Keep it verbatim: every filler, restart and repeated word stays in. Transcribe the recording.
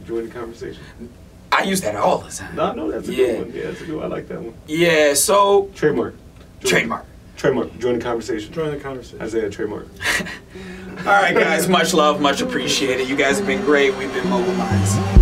Join the conversation. I use that all the time. No, no, that's a yeah. good one. Yeah, that's a good one. I like that one. Yeah, so... Trademark. Join Trademark. Trademark. Join the conversation. Join the conversation. Isaiah, trademark. All right, guys. Much love. Much appreciated. You guys have been great. We've been Mogul Minds.